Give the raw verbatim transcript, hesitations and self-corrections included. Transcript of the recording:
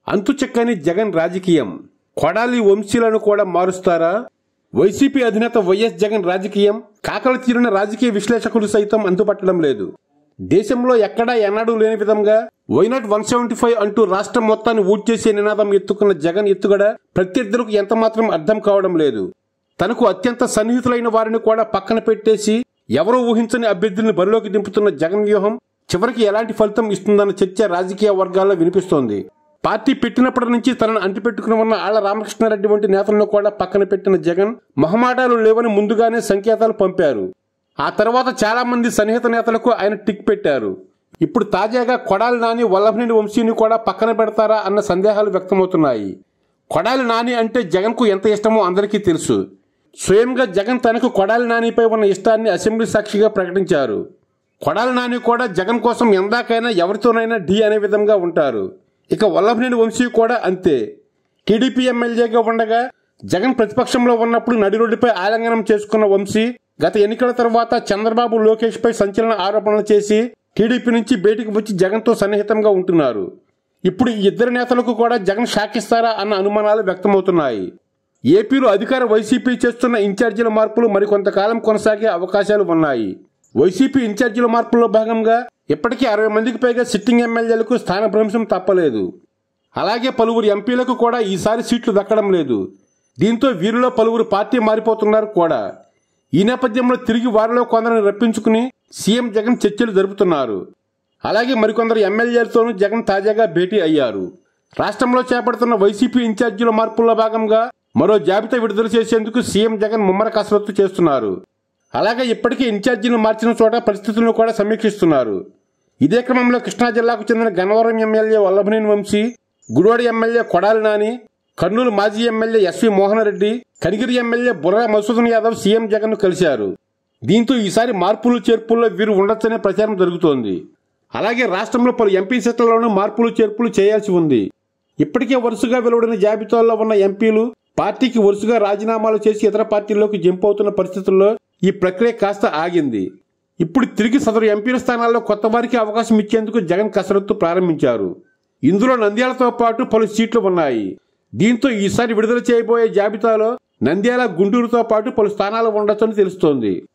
అంతుచిక్కని జగన్ రాజకీయం. కొడాలి వంశీలను కూడా మారుస్తారా? వైసీపీ అధినేత వైఎస్ జగన్ రాజకీయం కాకలు తీరిన రాజకీయ విశ్లేషకులు సైతం అంతుపట్టడం లేదు. దేశంలో ఎక్కడా ఎన్నడూ లేని విధంగా వైనాట్ వన్ సెవెంటీ ఫైవ్ అంటూ రాష్ట్రం మొత్తాన్ని ఊడ్చేసే నినాదం ఎత్తుకున్న జగన్ ఎత్తుగడ ప్రత్యర్థులకు ఎంతమాత్రం అర్థం కావడం లేదు. తనకు అత్యంత సన్నిహితులైన వారిని కూడా పక్కన పెట్టేసి ఎవరో ఊహించని అభ్యర్థుల్ని బరిలోకి దింపుతున్న జగన్ వ్యూహం చివరికి ఎలాంటి ఫలితం ఇస్తుందన్న చర్చ రాజకీయ వర్గాల్లో వినిపిస్తోంది. పార్టీ పెట్టినప్పటి నుంచి తనను అంటిపెట్టుకుని ఉన్న ఆళ్ల రామకృష్ణారెడ్డి వంటి నేతలను కూడా పక్కన పెట్టిన జగన్ మొహమాటాలు లేవని ముందుగానే సంకేతాలు పంపారు. ఆ తర్వాత చాలా మంది సన్నిహిత నేతలకు ఆయన టిక్ పెట్టారు. ఇప్పుడు తాజాగా కొడాలి నాని, వల్లభనేని వంశీని కూడా పక్కన పెడతారా అన్న సందేహాలు వ్యక్తమవుతున్నాయి. కొడాలి నాని అంటే జగన్ కు ఎంత ఇష్టమో అందరికీ తెలుసు. స్వయంగా జగన్ తనకు కొడాలి నానిపై ఉన్న ఇష్టాన్ని అసెంబ్లీ సాక్షిగా ప్రకటించారు. కొడాలి నాని కూడా జగన్ కోసం ఎందాకైనా ఎవరితోనైనా ఢీ అనే విధంగా ఉంటారు. ఇక వల్లభనేని వంశీ కూడా అంతే. టీడీపీ ఎమ్మెల్యేగా ఉండగా జగన్ ప్రతిపక్షంలో ఉన్నప్పుడు నడిరోడ్డుపై ఆలింగనం చేసుకున్న వంశీ గత ఎన్నికల తర్వాత చంద్రబాబు, లోకేష్ పై సంచలన ఆరోపణలు చేసి టీడీపీ నుంచి బయటికి వచ్చి జగన్ తో సన్నిహితంగా ఉంటున్నారు. ఇప్పుడు ఈ ఇద్దరు నేతలకు కూడా జగన్ షాకిస్తారా అన్న అనుమానాలు వ్యక్తమవుతున్నాయి. ఏపీలో అధికార వైసీపీ చేస్తున్న ఇన్ఛార్జీల మార్పులు మరికొంతకాలం కొనసాగే అవకాశాలు ఉన్నాయి. వైసీపీ ఇన్ఛార్జీల మార్పుల్లో భాగంగా ఇప్పటికీ అరవై మందికి పైగా సిట్టింగ్ ఎమ్మెల్యేలకు స్థానభ్రంశం తప్పలేదు. అలాగే పలువురు ఎంపీలకు కూడా ఈసారి సీట్లు దక్కడం లేదు. దీంతో వీరిలో పలువురు పార్టీ మారిపోతున్నారు కూడా. ఈ నేపథ్యంలో తిరిగి వారిలో కొందరిని రప్పించుకుని సీఎం జగన్ చర్చలు జరుపుతున్నారు. అలాగే మరికొందరు ఎమ్మెల్యేలతోనూ జగన్ తాజాగా భేటీ అయ్యారు. రాష్ట్రంలో చేపడుతున్న వైసీపీ ఇన్ఛార్జీల మార్పుల్లో భాగంగా మరో జాబితా విడుదల చేసేందుకు సీఎం జగన్ ముమ్మర కసరత్తు చేస్తున్నారు. అలాగే ఇప్పటికే ఇన్ఛార్జీలు మార్చిన చోట పరిస్థితులను కూడా సమీక్షిస్తున్నారు. ఇదే క్రమంలో కృష్ణా జిల్లాకు చెందిన గన్నవరం ఎమ్మెల్యే వల్లభనేని వంశీ, గుడివాడ ఎమ్మెల్యే కొడాలి నాని, కర్నూలు మాజీ MLA SV Mohan Reddy, Kanigiri MLA Burra Madhusudan Yadav CM Jagan ను కలిశారు. దీంతో ఈసారి మార్పులు చేర్పుల్లో వీరు ఉండొచ్చనే ప్రచారం జరుగుతోంది. అలాగే రాష్ట్రంలో పలు ఎంపీ సీట్లలోనూ మార్పులు చేర్పులు చేయాల్సి ఉంది. ఇప్పటికే వరుసగా వెలువడిన జాబితాల్లో ఉన్న ఎంపీలు పార్టీకి వరుసగా రాజీనామాలు చేసి ఇతర పార్టీల్లోకి జంప్ అవుతున్న పరిస్థితుల్లో ఈ ప్రక్రియ కాస్త ఆగింది. ఇప్పుడు తిరిగి సదరు ఎంపీల స్థానాల్లో కొత్త వారికి అవకాశం ఇచ్చేందుకు జగన్ కసరత్తు ప్రారంభించారు. ఇందులో నంద్యాలతో పాటు పలు సీట్లు ఉన్నాయి. దీంతో ఈసారి విడుదల చేయబోయే జాబితాలో నంద్యాల, గుంటూరుతో పాటు పలు స్థానాలు ఉండొచ్చని తెలుస్తోంది.